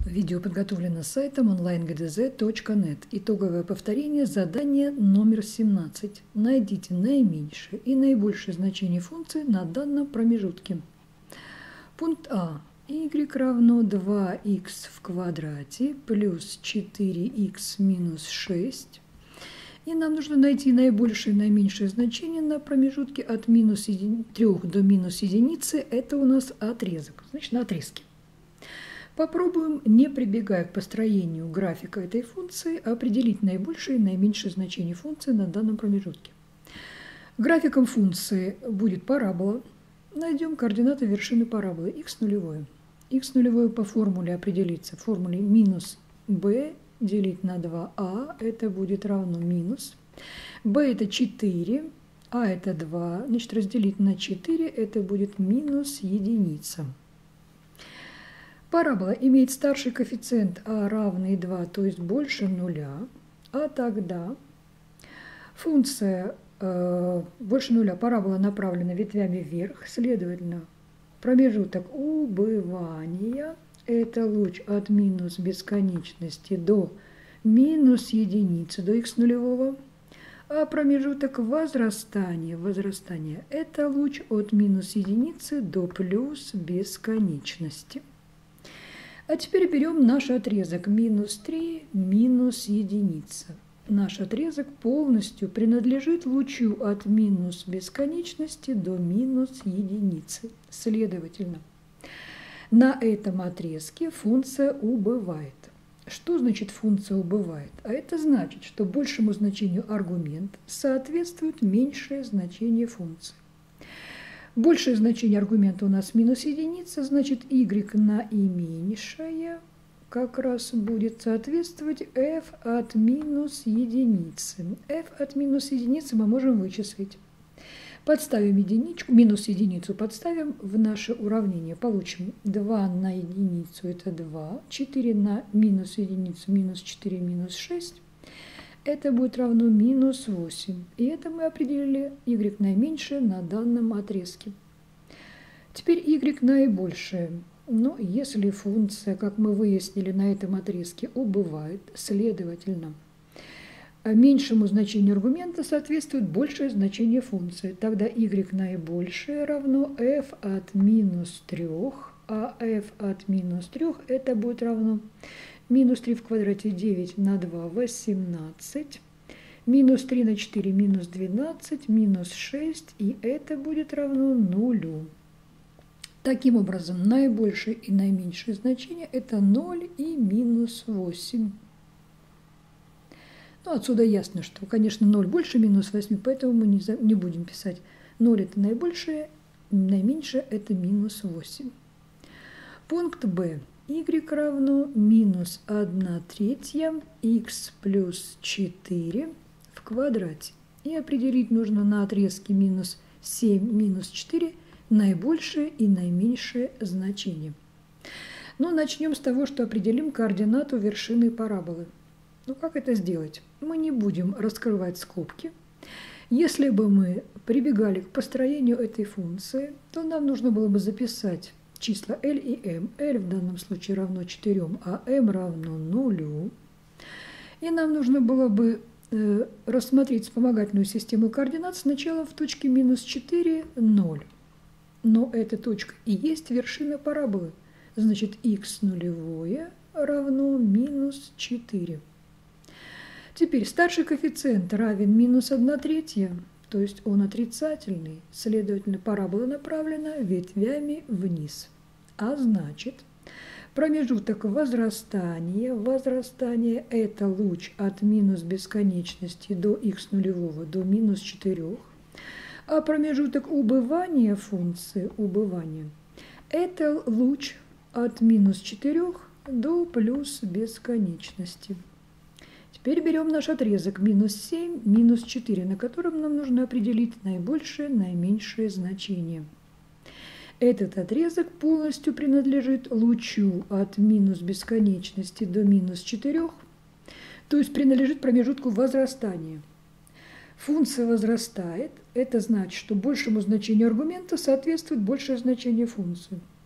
Видео подготовлено сайтом onlinegdz.net. Итоговое повторение задания номер 17. Найдите наименьшее и наибольшее значение функции на данном промежутке. Пункт А. Y равно 2х в квадрате плюс 4х минус 6. И нам нужно найти наибольшее и наименьшее значение на промежутке от минус 3 до минус единицы. Это у нас отрезок, значит на отрезке. Попробуем, не прибегая к построению графика этой функции, определить наибольшее и наименьшее значение функции на данном промежутке. Графиком функции будет парабола. Найдем координаты вершины параболы х нулевое. Х нулевое по формуле определится в формуле минус b делить на 2а, это будет равно минус. b это 4, а это 2, значит разделить на 4, это будет минус единица. Парабола имеет старший коэффициент а равный 2, то есть больше нуля, а тогда функция больше нуля, парабола направлена ветвями вверх, следовательно, промежуток убывания – это луч от минус бесконечности до минус единицы, до х нулевого, а промежуток возрастания – это луч от минус единицы до плюс бесконечности. А теперь берем наш отрезок минус 3, минус единица. Наш отрезок полностью принадлежит лучу от минус бесконечности до минус единицы. Следовательно, на этом отрезке функция убывает. Что значит функция убывает? А это значит, что большему значению аргумента соответствует меньшее значение функции. Большее значение аргумента у нас минус единица, значит y наименьшее как раз будет соответствовать f от минус единицы. f от минус единицы мы можем вычислить. Подставим единичку, минус единицу подставим в наше уравнение. Получим 2 на единицу это 2, 4 на минус единицу минус 4 минус 6. Это будет равно минус 8. И это мы определили y наименьшее на данном отрезке. Теперь y наибольшее. Но если функция, как мы выяснили на этом отрезке, убывает, следовательно, меньшему значению аргумента соответствует большее значение функции. Тогда y наибольшее равно f от минус 3, а f от минус 3 это будет равно минус 3 в квадрате 9 на 2 – 18. Минус 3 на 4 – минус 12, минус 6, и это будет равно 0. Таким образом, наибольшее и наименьшее значение – это 0 и минус 8. Ну, отсюда ясно, что, конечно, 0 больше минус 8, поэтому мы не будем писать 0 – это наибольшее, наименьшее – это минус 8. Пункт Б. Y равно минус 1/3 х плюс 4 в квадрате. И определить нужно на отрезке минус 7, минус 4 наибольшее и наименьшее значение. Но начнем с того, что определим координату вершины параболы. Ну как это сделать? Мы не будем раскрывать скобки. Если бы мы прибегали к построению этой функции, то нам нужно было бы записать числа L и M. L в данном случае равно 4, а M равно 0. И нам нужно было бы рассмотреть вспомогательную систему координат сначала в точке минус 4, 0. Но эта точка и есть вершина параболы. Значит, х нулевое равно минус 4. Теперь старший коэффициент равен минус 1/3. То есть он отрицательный, следовательно, парабола направлена ветвями вниз. А значит, промежуток возрастания – это луч от минус бесконечности до х нулевого до минус 4, а промежуток убывания функции – это луч от минус 4 до плюс бесконечности. Теперь берем наш отрезок минус 7, минус 4, на котором нам нужно определить наибольшее, наименьшее значение. Этот отрезок полностью принадлежит лучу от минус бесконечности до минус 4, то есть принадлежит промежутку возрастания. Функция возрастает, это значит, что большему значению аргумента соответствует большее значение функции.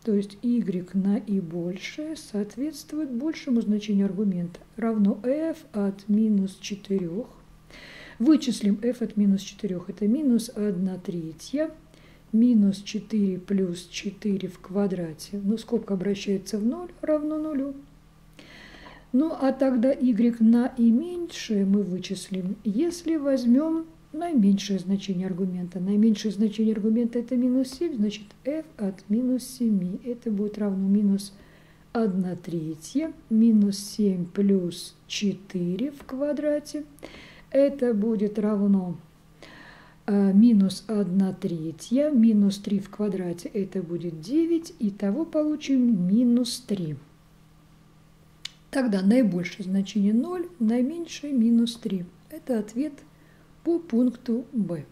то есть y наибольшее соответствует большему значению аргумента, равно f от минус 4. Вычислим f от минус 4, это минус 1/3, минус 4 плюс 4 в квадрате, ну скобка обращается в 0, равно 0. Ну а тогда y наименьшее мы вычислим, если возьмем наименьшее значение аргумента. Наименьшее значение аргумента это минус 7, значит f от минус 7. Это будет равно минус 1/3, минус 7 плюс 4 в квадрате. Это будет равно минус 1/3, минус 3 в квадрате, это будет 9. Итого получим минус 3. Тогда наибольшее значение 0, наименьшее минус 3. Это ответ по пункту Б.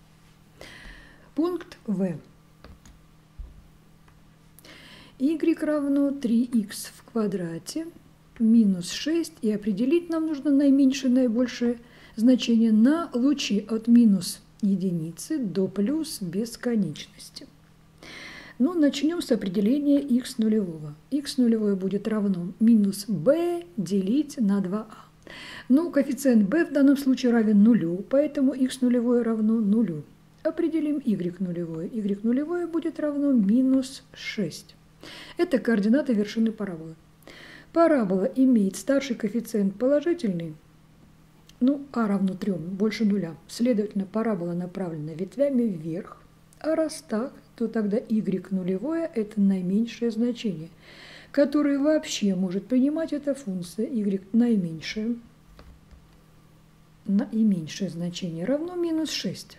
Пункт В. Y равно 3х в квадрате минус 6. И определить нам нужно наименьшее, наибольшее значение на лучи от минус единицы до плюс бесконечности. Ну, начнем с определения х нулевого. Х нулевое будет равно минус b делить на 2а. Ну, коэффициент b в данном случае равен нулю, поэтому х нулевое равно нулю. Определим y нулевое. Y нулевое будет равно минус 6. Это координаты вершины параболы. Парабола имеет старший коэффициент положительный, ну, а равно 3, больше нуля. Следовательно, парабола направлена ветвями вверх. А раз так, то тогда y нулевое – это наименьшее значение, которое вообще может принимать эта функция y наименьшее. Наименьшее значение равно минус 6.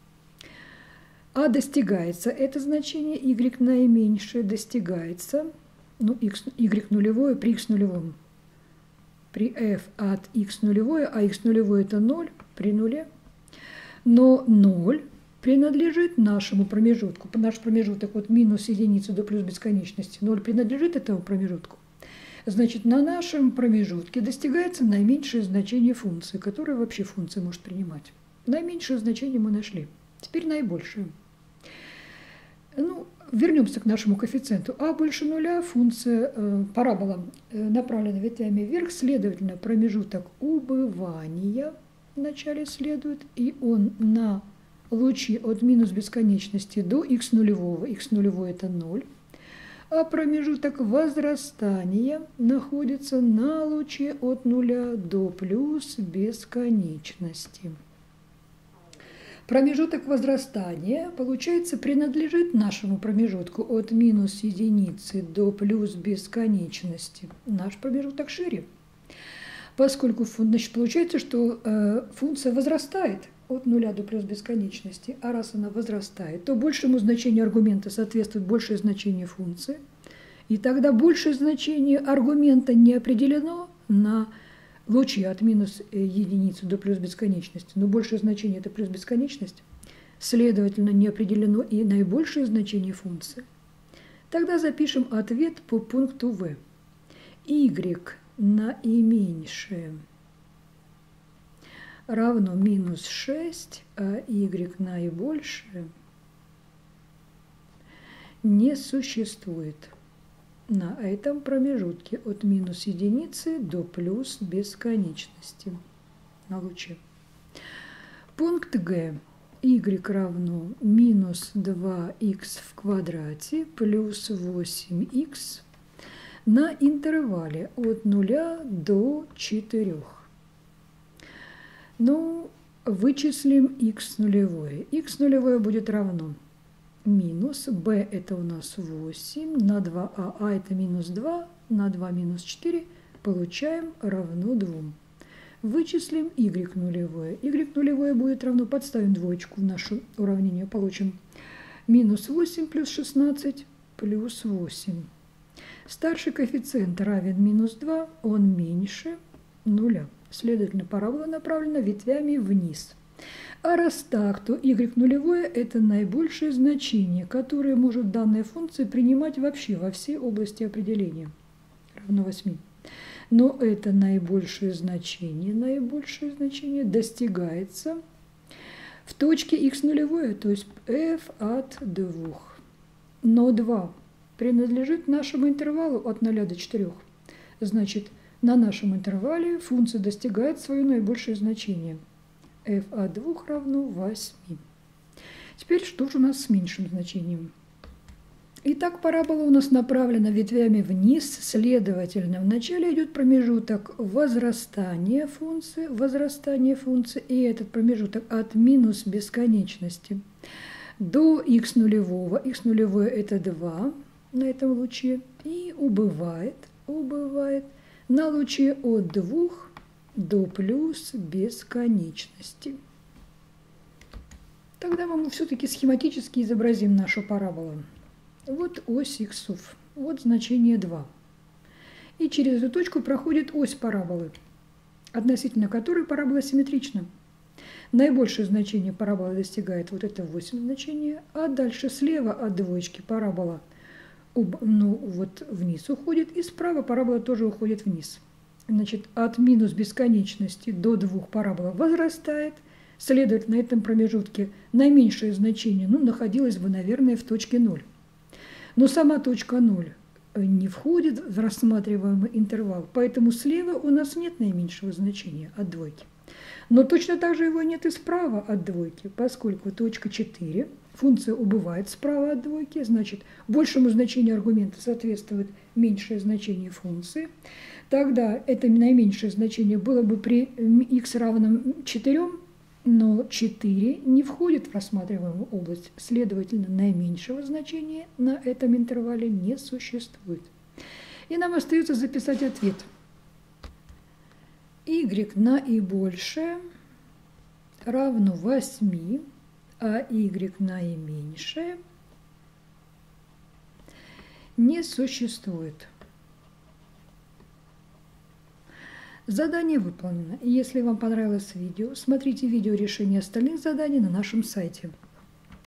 А достигается это значение y наименьшее, достигается, ну, y нулевое при x нулевом. При f от x нулевое, а x нулевое это 0 при нуле. Но 0 принадлежит нашему промежутку. Наш промежуток от минус единицы до плюс бесконечности. 0 принадлежит этому промежутку. Значит, на нашем промежутке достигается наименьшее значение функции, которое вообще функция может принимать. Наименьшее значение мы нашли. Теперь наибольшее. Ну, вернемся к нашему коэффициенту. А больше нуля, функция парабола направлена ветвями вверх, следовательно, промежуток убывания вначале следует, и он на лучи от минус бесконечности до х нулевого, х нулевое это 0, а промежуток возрастания находится на луче от 0 до плюс бесконечности. Промежуток возрастания, получается, принадлежит нашему промежутку от минус единицы до плюс бесконечности. Наш промежуток шире, поскольку значит, получается, что функция возрастает от 0 до плюс бесконечности. А раз она возрастает, то большему значению аргумента соответствует большее значение функции. И тогда большее значение аргумента не определено на лучи от минус единицы до плюс бесконечности, но большее значение это плюс бесконечность, следовательно, не определено и наибольшее значение функции. Тогда запишем ответ по пункту В. Y наименьшее равно минус 6, а y наибольшее не существует на этом промежутке от минус единицы до плюс бесконечности на луче. Пункт Г. Y равно минус 2х в квадрате плюс 8х на интервале от 0 до 4. Ну, вычислим х нулевое. Х нулевое будет равно минус b это у нас 8 на 2а, а это минус 2 на 2 минус 4, получаем равно 2. Вычислим y нулевое. Y нулевое будет равно, подставим двоечку в наше уравнение, получим минус 8 плюс 16 плюс 8. Старший коэффициент равен минус 2, он меньше 0. Следовательно, парабола направлена ветвями вниз. А раз так, то y нулевое – это наибольшее значение, которое может данная функция принимать вообще во всей области определения. Равно 8. Но это наибольшее значение достигается в точке x нулевое, то есть f от 2. Но 2 принадлежит нашему интервалу от 0 до 4. Значит, на нашем интервале функция достигает свое наибольшее значение. f от 2 равно 8. Теперь что же у нас с меньшим значением? Итак, парабола у нас направлена ветвями вниз, следовательно, вначале идет промежуток возрастания функции, и этот промежуток от минус бесконечности до х нулевого. Х нулевое это 2 на этом луче, и убывает на луче от 2 до плюс бесконечности. Тогда мы все-таки схематически изобразим нашу параболу. Вот ось иксов, вот значение 2. И через эту точку проходит ось параболы, относительно которой парабола симметрична. Наибольшее значение параболы достигает вот это 8 значение, а дальше слева от двоечки парабола вниз уходит, и справа парабола тоже уходит вниз. Значит, от минус бесконечности до 2 парабола возрастает, следовательно, на этом промежутке наименьшее значение находилось бы, наверное, в точке 0. Но сама точка 0 не входит в рассматриваемый интервал, поэтому слева у нас нет наименьшего значения от двойки. Но точно так же его нет и справа от двойки, поскольку точка 4, функция убывает справа от двойки, значит, большему значению аргумента соответствует меньшее значение функции. Тогда это наименьшее значение было бы при х равном 4, но 4 не входит в рассматриваемую область, следовательно, наименьшего значения на этом интервале не существует. И нам остается записать ответ. Y наибольшее равно 8, а y наименьшее не существует. Задание выполнено. Если вам понравилось видео, смотрите видео решения остальных заданий на нашем сайте.